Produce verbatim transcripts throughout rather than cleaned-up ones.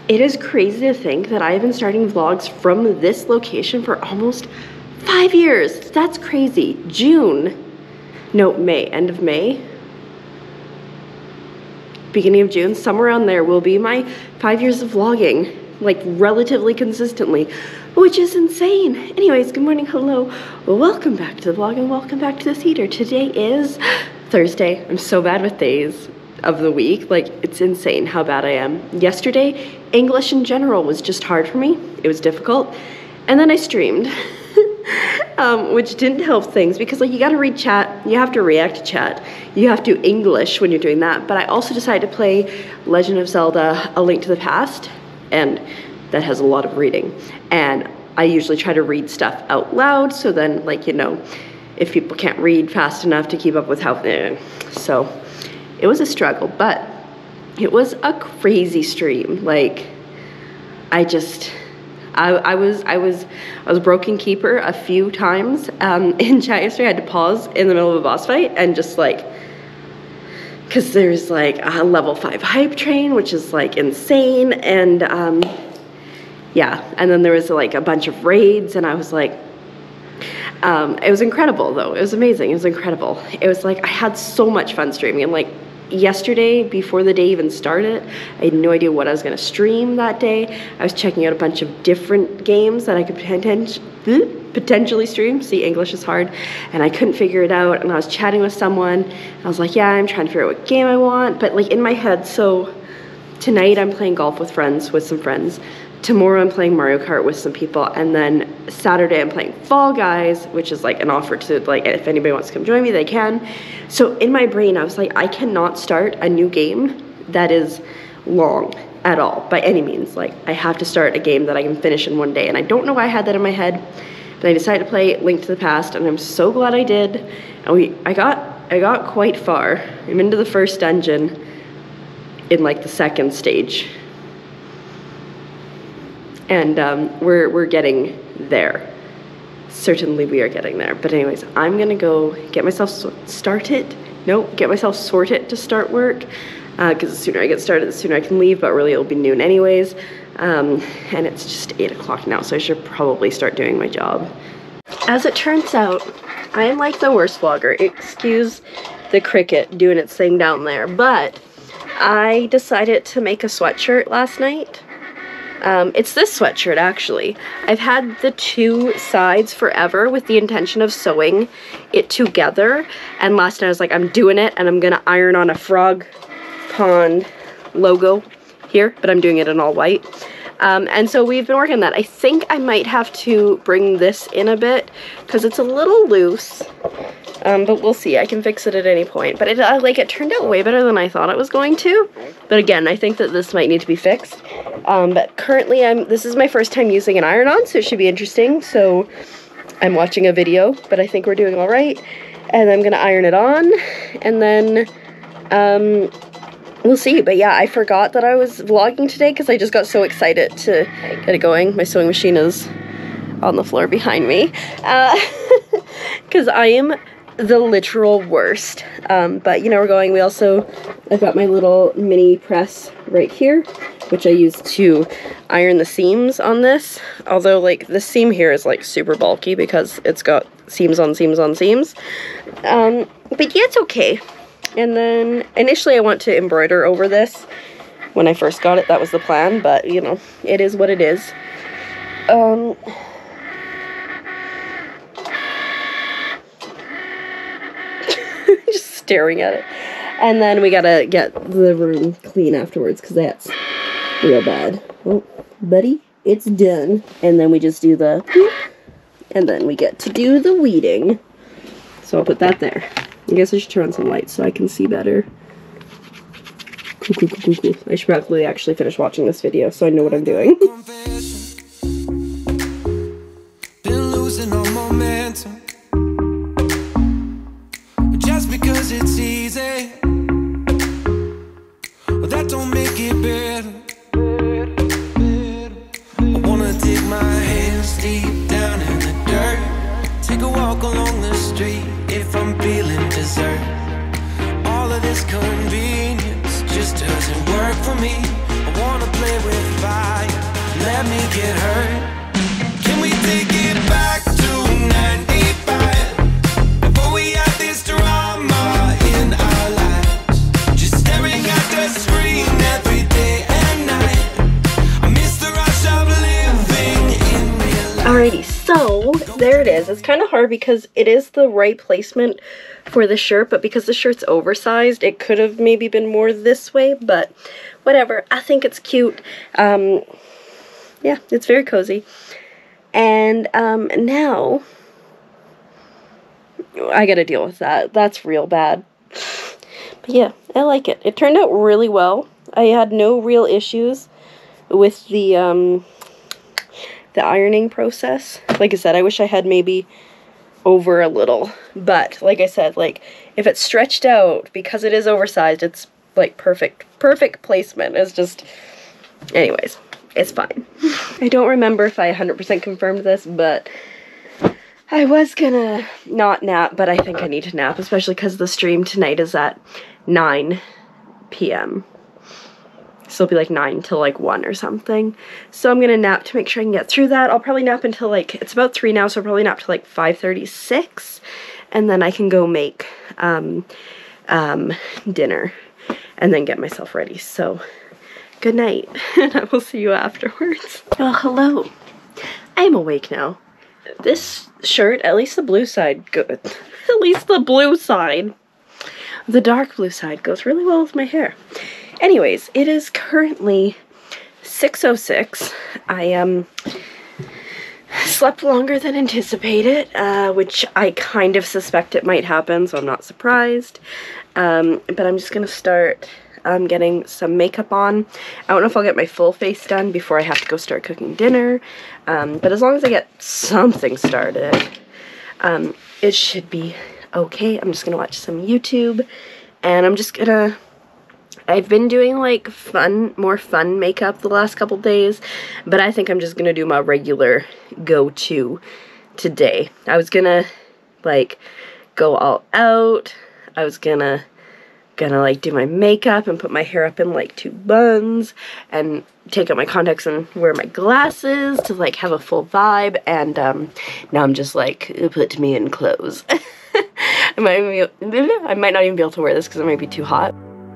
It is crazy to think that I've been starting vlogs from this location for almost five years. That's crazy. June. No, May. End of May. Beginning of June. Somewhere around there will be my five years of vlogging. Like, relatively consistently. Which is insane. Anyways, good morning. Hello. Welcome back to the vlog and welcome back to the theater. Today is Thursday. I'm so bad with days of the week. Like, it's insane how bad I am. Yesterday, English in general was just hard for me. It was difficult. And then I streamed, um, which didn't help things because, like, you gotta read chat, you have to react to chat, you have to English when you're doing that. But I also decided to play Legend of Zelda: A Link to the Past, and that has a lot of reading. And I usually try to read stuff out loud, so then, like, you know, if people can't read fast enough to keep up with how, eh. So it was a struggle, but it was a crazy stream. Like, I just, I, I was, I was, I was broken keeper a few times um, in chat yesterday. I had to pause in the middle of a boss fight and just like, cause there's like a level five hype train, which is like insane. And um, yeah, and then there was like a bunch of raids and I was like, um, it was incredible though. It was amazing. It was incredible. It was like, I had so much fun streaming. And like, yesterday, before the day even started, I had no idea what I was going to stream that day. I was checking out a bunch of different games that I could poten potentially stream. See, English is hard. And I couldn't figure it out. And I was chatting with someone. I was like, yeah, I'm trying to figure out what game I want. But like in my head, so tonight I'm playing golf with friends, with some friends. Tomorrow I'm playing Mario Kart with some people. And then Saturday I'm playing Fall Guys, which is like an offer to, like, if anybody wants to come join me, they can. So in my brain, I was like, I cannot start a new game that is long at all, by any means. Like, I have to start a game that I can finish in one day. And I don't know why I had that in my head, but I decided to play Link to the Past, and I'm so glad I did. And we, I got, I got quite far. I'm into the first dungeon in like the second stage. And um, we're, we're getting there. Certainly we are getting there. But anyways, I'm gonna go get myself started. No, get myself sorted to start work. Because uh, the sooner I get started, the sooner I can leave, but really it'll be noon anyways. Um, and it's just eight o'clock now, so I should probably start doing my job. As it turns out, I am like the worst vlogger. Excuse the cricket doing its thing down there. But I decided to make a sweatshirt last night. Um, it's this sweatshirt, actually. I've had the two sides forever with the intention of sewing it together. And last night I was like, I'm doing it, and I'm gonna iron on a frog pond logo here, but I'm doing it in all white. Um, and so we've been working on that. I think I might have to bring this in a bit, because it's a little loose. Um, but we'll see. I can fix it at any point. But it, uh, like, it turned out way better than I thought it was going to. But again, I think that this might need to be fixed. Um, but currently, I'm. This is my first time using an iron-on, so it should be interesting. So I'm watching a video, but I think we're doing all right. And I'm gonna iron it on, and then um, we'll see. But yeah, I forgot that I was vlogging today because I just got so excited to get it going. My sewing machine is on the floor behind me because uh, I am the literal worst. Um, but you know, we're going. We also, I've got my little mini press right here, which I use to iron the seams on this. Although, like, the seam here is like super bulky because it's got seams on seams on seams. Um, but yeah, it's okay. And then initially I want to embroider over this. When I first got it, that was the plan, but you know, it is what it is. Um, just staring at it. And then we gotta get the room clean afterwards because that's real bad. Oh, buddy, it's done. And then we just do the whoop, and then we get to do the weeding. So I'll put that there. I guess I should turn on some lights so I can see better. Cool, cool, cool, cool, cool. I should probably actually finish watching this video so I know what I'm doing. Been losing all momentum. Just because it's easy, but that don't make it better. I wanna dig my hands deep down in the dirt, take a walk along the street if I'm feeling dessert. All of this convenience just doesn't work for me. I wanna play with fire. let me get hurt. Can we take it back to ninety-five? Before we had this drama in our lives, just staring at the screen every day and night. I miss the rush of living in real life. Alrighty, so there it is. It's kind of hard because it is the right placement for the shirt, but because the shirt's oversized, it could have maybe been more this way, but whatever. I think it's cute. Um, yeah, it's very cozy. And um, now I gotta deal with that. That's real bad. But yeah, I like it. It turned out really well. I had no real issues with the um, the ironing process. Like I said, I wish I had maybe over a little, but like I said, like if it's stretched out because it is oversized, it's like perfect perfect placement. It's just, anyways, it's fine. I don't remember if I one hundred percent confirmed this, but I was gonna not nap, but I think I need to nap, especially because the stream tonight is at nine p m So it'll be like nine till like one or something. So I'm gonna nap to make sure I can get through that. I'll probably nap until like, it's about three now, so I'll probably nap till like five thirty-six. And then I can go make um, um, dinner and then get myself ready. So good night, and I will see you afterwards. Oh, hello. I'm awake now. This shirt, at least the blue side, good. At least the blue side. The dark blue side goes really well with my hair. Anyways, it is currently six oh six. I um slept longer than anticipated, uh, which I kind of suspect it might happen, so I'm not surprised. Um, but I'm just gonna start um, getting some makeup on. I don't know if I'll get my full face done before I have to go start cooking dinner, um, but as long as I get something started, um, it should be okay. I'm just gonna watch some YouTube, and I'm just gonna I've been doing like fun, more fun makeup the last couple days, but I think I'm just gonna do my regular go-to today. I was gonna like go all out. I was gonna gonna like do my makeup and put my hair up in like two buns and take out my contacts and wear my glasses to like have a full vibe, and um, now I'm just like, put me in clothes. I might even be, I might not even be able to wear this because it might be too hot.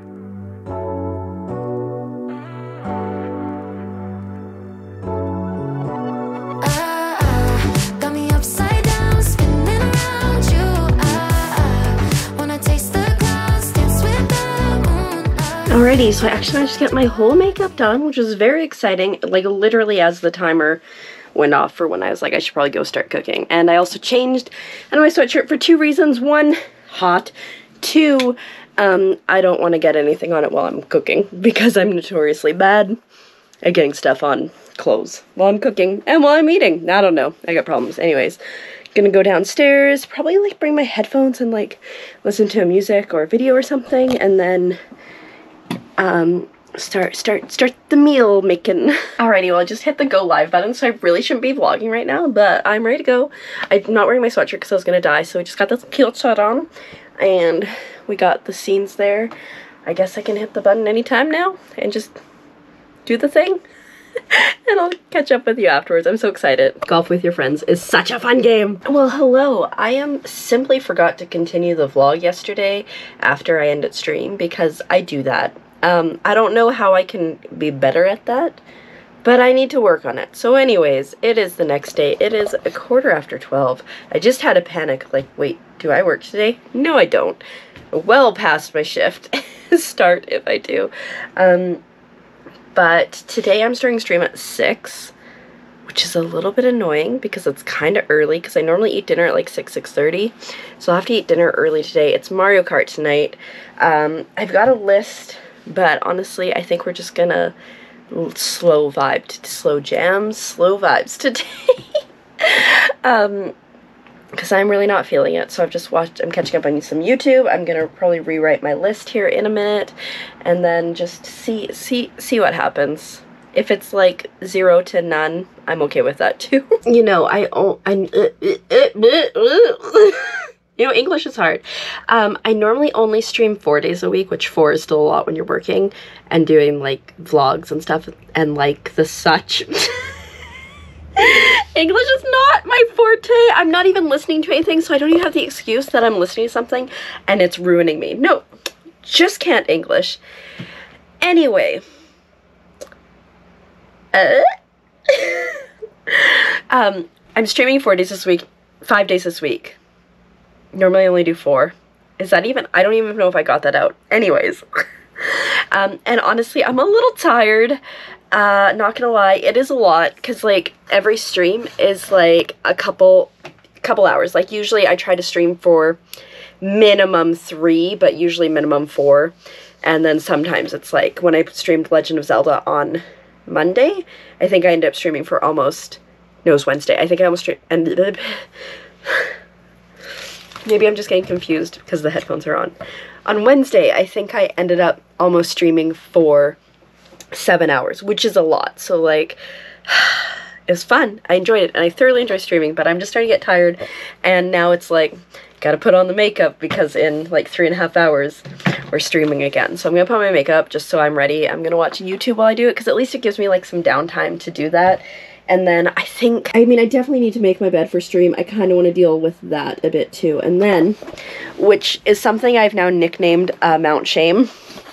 Alrighty, so I actually managed to get my whole makeup done, which was very exciting, like literally as the timer went off for when I was like, I should probably go start cooking. And I also changed out of my sweatshirt for two reasons. One, hot. Two, um, I don't want to get anything on it while I'm cooking, because I'm notoriously bad at getting stuff on clothes while I'm cooking and while I'm eating. I don't know, I got problems. Anyways, gonna go downstairs, probably like bring my headphones and like listen to a music or a video or something, and then um start start start the meal making. Alrighty, well I just hit the go live button, so I really shouldn't be vlogging right now, but I'm ready to go. I'm not wearing my sweatshirt because I was gonna die, so I just got this cute shirt on and we got the scenes there. I guess I can hit the button anytime now and just do the thing. And I'll catch up with you afterwards. I'm so excited. Golf with your friends is such a fun game. Well, hello. I am simply forgot to continue the vlog yesterday after I ended stream, because I do that. Um, I don't know how I can be better at that, but I need to work on it. So anyways, it is the next day. It is a quarter after twelve. I just had a panic, like, wait, do I work today? No, I don't. Well past my shift start if I do. Um, but today I'm starting stream at six, which is a little bit annoying because it's kind of early, because I normally eat dinner at like six, six thirty. So I'll have to eat dinner early today. It's Mario Kart tonight. Um, I've got a list, but honestly, I think we're just gonna slow vibe, to slow jams, slow vibes today. um, because I'm really not feeling it. So I've just watched, I'm catching up on some YouTube. I'm gonna probably rewrite my list here in a minute, and then just see, see, see what happens. If it's like zero to none, I'm okay with that too. You know, I, oh, I, uh, uh, uh, you know, English is hard. Um, I normally only stream four days a week, which four is still a lot when you're working and doing like vlogs and stuff and like the such. English is not my forte. I'm not even listening to anything, so I don't even have the excuse that I'm listening to something and it's ruining me. No, just can't English. Anyway. Uh, um, I'm streaming four days this week, five days this week. Normally I only do four. Is that even? I don't even know if I got that out. Anyways. um, and honestly, I'm a little tired. Uh, not gonna lie, it is a lot, because, like, every stream is, like, a couple, couple hours. Like, usually I try to stream for minimum three, but usually minimum four. And then sometimes it's, like, when I streamed Legend of Zelda on Monday, I think I ended up streaming for almost, no, it was Wednesday. I think I almost streamed, and maybe I'm just getting confused because the headphones are on. On Wednesday, I think I ended up almost streaming for seven hours, which is a lot. So, like, it was fun. I enjoyed it, and I thoroughly enjoy streaming, but I'm just starting to get tired, and now it's like, gotta put on the makeup because in like three and a half hours we're streaming again. So I'm gonna put on my makeup just so I'm ready. I'm gonna watch YouTube while I do it, because at least it gives me like some downtime to do that. And then I think, I mean, I definitely need to make my bed for stream. I kind of want to deal with that a bit too. And then, which is something I've now nicknamed uh, Mount Shame.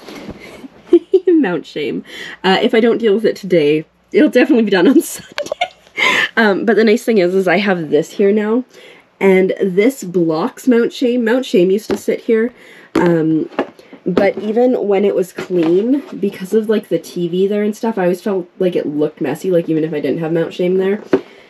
Mount Shame. Uh, if I don't deal with it today, it'll definitely be done on Sunday. um, but the nice thing is, is I have this here now. And this blocks Mount Shame. Mount Shame used to sit here. Um, but even when it was clean, because of like the T V there and stuff, I always felt like it looked messy, like even if I didn't have Mount Shame there.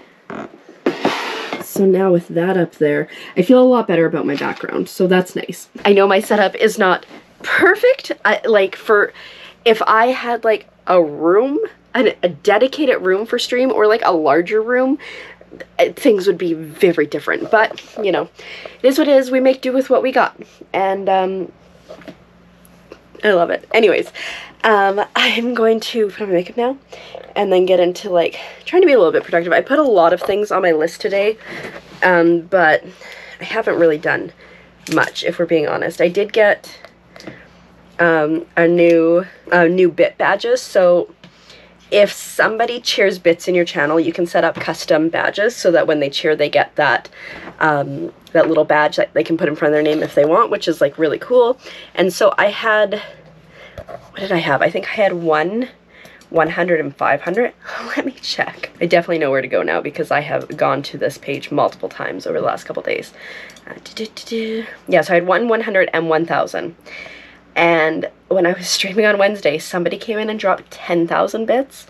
So now with that up there, I feel a lot better about my background. So that's nice. I know my setup is not perfect. I, like for, if I had like a room, a, a dedicated room for stream, or like a larger room, things would be very different. But, you know, it is what it is. We make do with what we got. And, um, I love it. Anyways, um, I'm going to put on my makeup now and then get into, like, trying to be a little bit productive. I put a lot of things on my list today, um, but I haven't really done much, if we're being honest. I did get, um, a new, uh, new bit badges, so if somebody cheers bits in your channel, you can set up custom badges so that when they cheer, they get that, um, that little badge that they can put in front of their name if they want, which is, like, really cool. And so I had, what did I have? I think I had one, one hundred and five hundred. Let me check. I definitely know where to go now because I have gone to this page multiple times over the last couple days. Uh, doo -doo -doo -doo. Yeah, so I had one, one hundred, and one thousand. And when I was streaming on Wednesday, somebody came in and dropped ten thousand bits,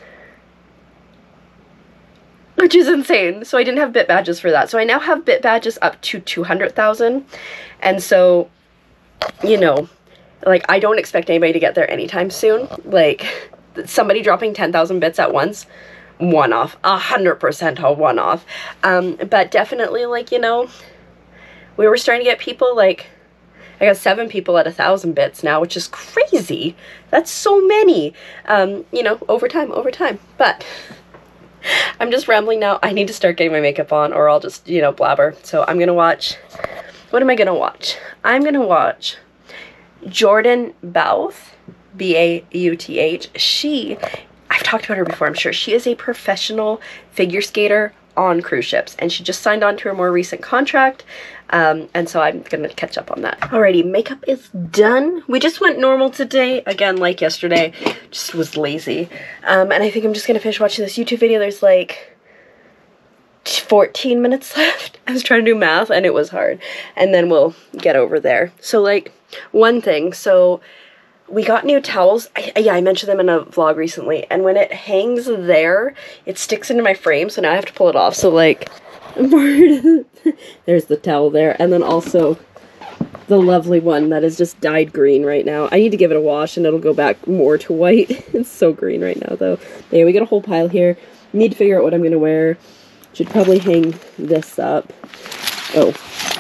which is insane. So I didn't have bit badges for that. So I now have bit badges up to two hundred thousand. And so, you know, like, I don't expect anybody to get there anytime soon. Like, somebody dropping ten thousand bits at once, one-off, a hundred percent a one-off. Um, but definitely, like, you know, we were starting to get people, like, I got seven people at a thousand bits now, which is crazy. That's so many, um, you know, over time, over time. But I'm just rambling now. I need to start getting my makeup on or I'll just, you know, blabber. So I'm going to watch, what am I going to watch? I'm going to watch Jordan Bouth, B A U T H. She, I've talked about her before, I'm sure. She is a professional figure skater on cruise ships, and she just signed on to her more recent contract, um, and so I'm gonna catch up on that. Alrighty, makeup is done. We just went normal today, again, like yesterday, just was lazy, um, and I think I'm just gonna finish watching this YouTube video. There's like fourteen minutes left. I was trying to do math, and it was hard, and then we'll get over there. So, like, one thing, so we got new towels. I, yeah, I mentioned them in a vlog recently, and when it hangs there, it sticks into my frame, so now I have to pull it off. So, like, there's the towel there, and then also the lovely one that is just dyed green right now. I need to give it a wash, and it'll go back more to white. It's so green right now, though. Yeah, we got a whole pile here. Need to figure out what I'm going to wear. Should probably hang this up. Oh.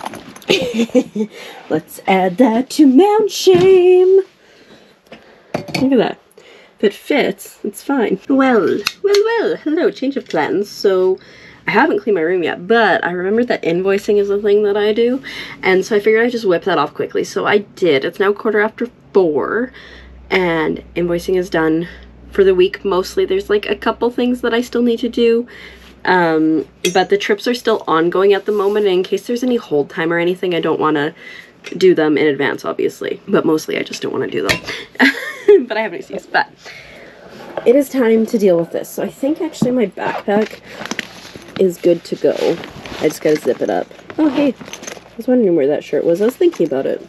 Let's add that to Mount Shame. Look at that. If it fits, it's fine. Well, well, well, hello, change of plans. So, I haven't cleaned my room yet, but I remembered that invoicing is a thing that I do, and so I figured I'd just whip that off quickly. So I did. It's now quarter after four, and invoicing is done for the week mostly. There's like a couple things that I still need to do, Um, but the trips are still ongoing at the moment, and in case there's any hold time or anything, I don't want to do them in advance, obviously. But mostly I just don't want to do them. But I have an excuse. But it is time to deal with this. So I think actually my backpack is good to go. I just gotta zip it up. Oh, hey. I was wondering where that shirt was. I was thinking about it.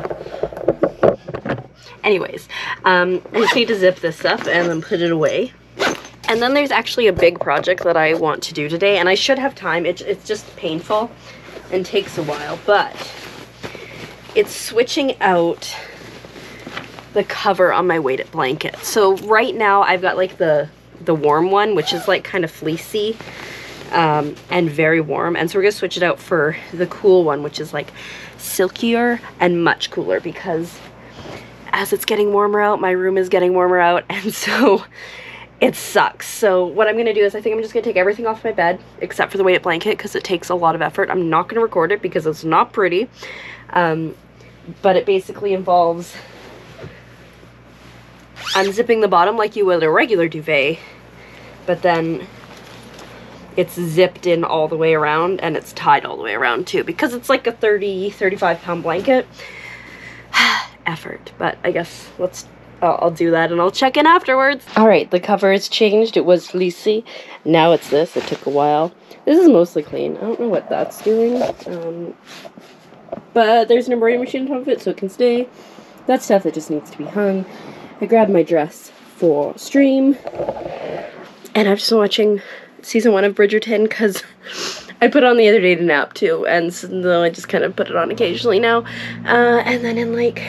Anyways, um, I just need to zip this up and then put it away. And then there's actually a big project that I want to do today, and I should have time. It, it's just painful and takes a while, but it's switching out the cover on my weighted blanket. So right now I've got like the, the warm one, which is like kind of fleecy um, and very warm. And so we're gonna switch it out for the cool one, which is like silkier and much cooler, because as it's getting warmer out, my room is getting warmer out, and so it sucks. So what I'm gonna do is I think I'm just gonna take everything off my bed except for the weighted blanket, because it takes a lot of effort. I'm not gonna record it because it's not pretty, um, but it basically involves unzipping the bottom like you would a regular duvet, but then it's zipped in all the way around, and it's tied all the way around too, because it's like a thirty, thirty-five pound blanket. Effort, but I guess let's uh, I'll do that and I'll check in afterwards. All right, the cover has changed. It was fleecy, now it's this. It took a while. This is mostly clean. I don't know what that's doing, um, but there's an embroidery machine on top of it, so it can stay. That's stuff that just needs to be hung. I grabbed my dress for stream, and I've just been watching season one of Bridgerton because I put it on the other day to nap too, and so I just kind of put it on occasionally now. Uh, and then in like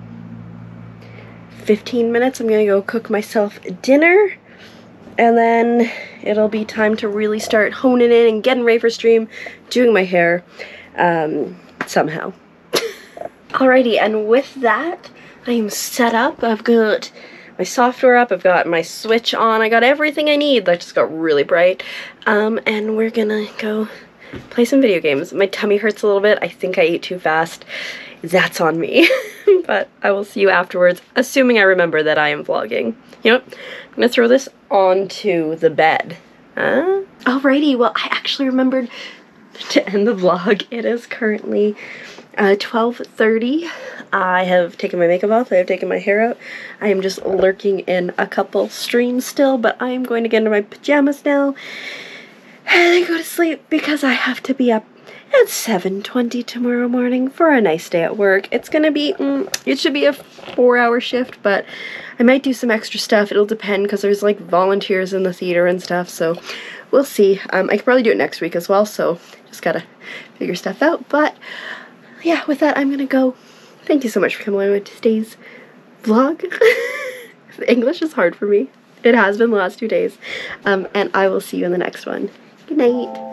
fifteen minutes, I'm gonna go cook myself dinner, and then it'll be time to really start honing in and getting ready for stream, doing my hair, um, somehow. Alrighty, and with that, I am set up. I've got my software up, I've got my switch on, I got everything I need. That just got really bright. Um, and we're gonna go play some video games. My tummy hurts a little bit. I think I ate too fast. That's on me. But I will see you afterwards, assuming I remember that I am vlogging. You know what? I'm gonna throw this onto the bed. Uh, alrighty, well, I actually remembered to end the vlog. It is currently uh, twelve thirty. I have taken my makeup off, I have taken my hair out. I am just lurking in a couple streams still, but I am going to get into my pajamas now and then go to sleep, because I have to be up at seven twenty tomorrow morning for a nice day at work. It's gonna be, mm, it should be a four hour shift, but I might do some extra stuff. It'll depend, because there's like volunteers in the theater and stuff, so we'll see. Um, I could probably do it next week as well, so just gotta figure stuff out. But yeah, with that, I'm gonna go. Thank you so much for coming along with today's vlog. English is hard for me. It has been the last two days. Um, and I will see you in the next one. Good night.